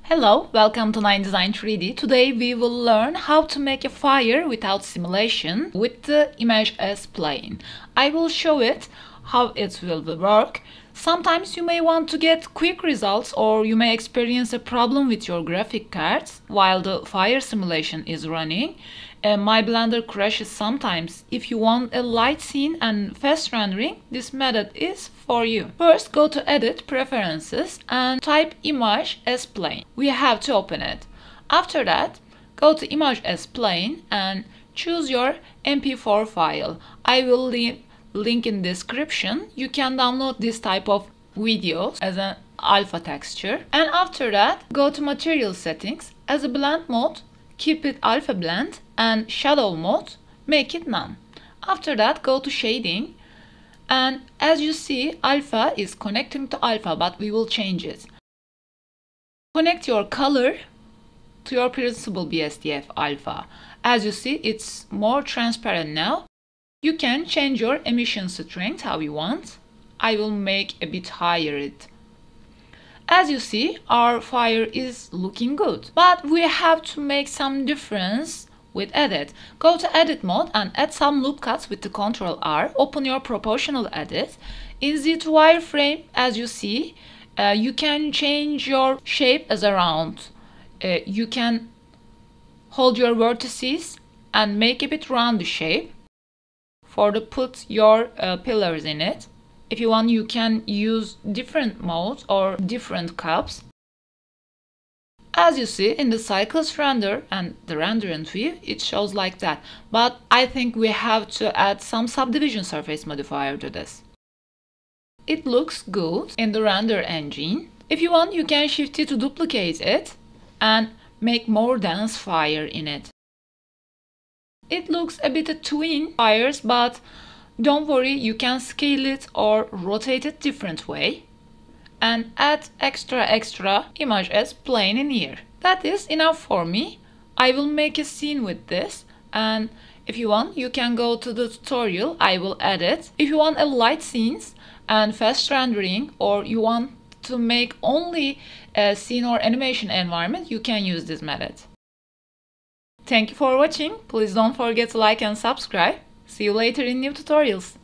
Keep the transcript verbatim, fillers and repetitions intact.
Hello, welcome to Nine Design three D. Today we will learn how to make a fire without simulation with the image as plane. I will show it how it will work. Sometimes you may want to get quick results or you may experience a problem with your graphic cards while the fire simulation is running. Uh, my Blender crashes sometimes. If you want a light scene and fast rendering, this method is for you. First, go to Edit, Preferences and type Image as Plane. We have to open it. After that, go to Image as Plane and choose your M P four file. I will leave link in description. You can download this type of videos as an alpha texture. And after that, go to Material Settings. As a blend mode, keep it alpha blend, and shadow mode, make it none. After that, go to shading, and as you see, alpha is connecting to alpha, but we will change it. Connect your color to your principal B S D F alpha. As you see, it's more transparent now. You can change your emission strength how you want. I will make a bit higher it. As you see, our fire is looking good, but we have to make some difference with edit. Go to edit mode and add some loop cuts with the control R. Open your proportional edit. In Z two wireframe, as you see, uh, you can change your shape as a round. Uh, you can hold your vertices and make a bit round shape for to put your uh, pillars in it. If you want, you can use different modes or different cups. As you see in the cycles render and the render and view, it shows like that. But I think we have to add some subdivision surface modifier to this. It looks good in the render engine. If you want, you can shift it to duplicate it and make more dense fire in it. It looks a bit of twin fires, but don't worry, you can scale it or rotate it different way and add extra extra image as plane in here. That is enough for me. I will make a scene with this, and if you want, you can go to the tutorial. I will add it. If you want a light scenes and fast rendering, or you want to make only a scene or animation environment, you can use this method. Thank you for watching. Please don't forget to like and subscribe. See you later in new tutorials.